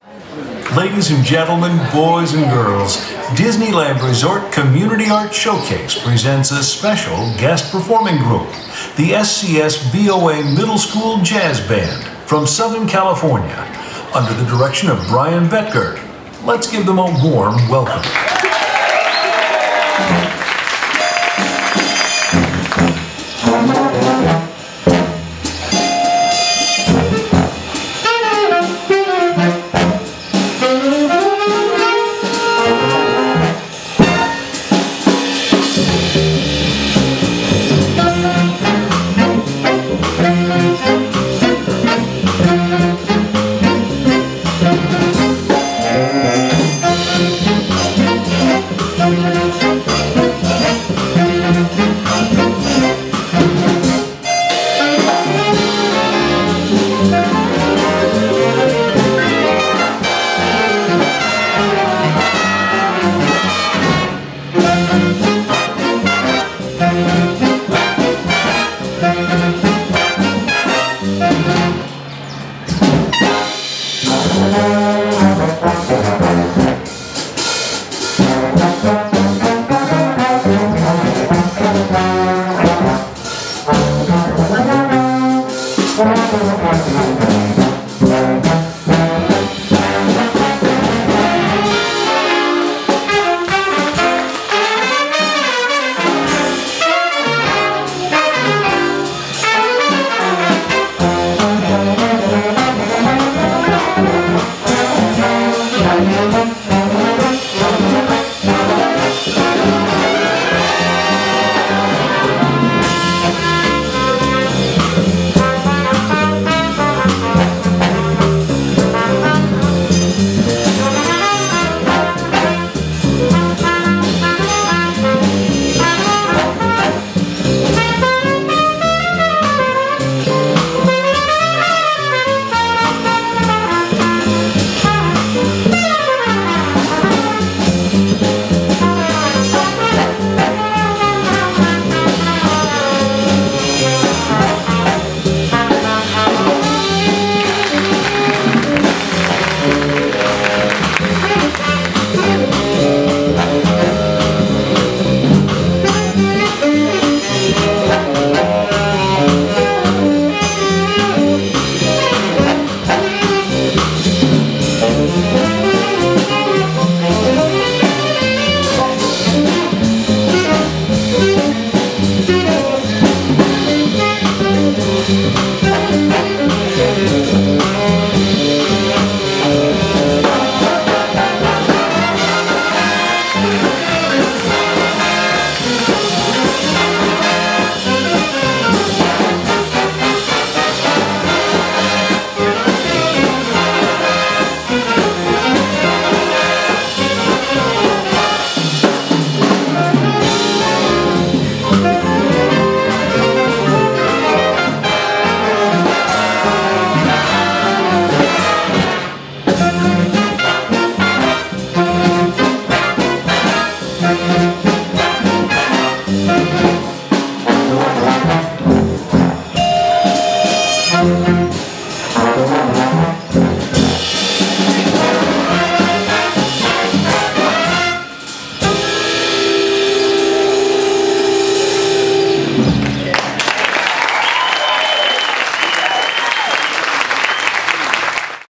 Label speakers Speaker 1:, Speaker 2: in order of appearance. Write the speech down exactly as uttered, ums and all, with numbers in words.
Speaker 1: Ladies and gentlemen, boys and girls, Disneyland Resort Community Art Showcase presents a special guest performing group, the S C S B O A Middle School Jazz Band from Southern California, under the direction of Bettger. Let's give them a warm welcome.
Speaker 2: Thank you.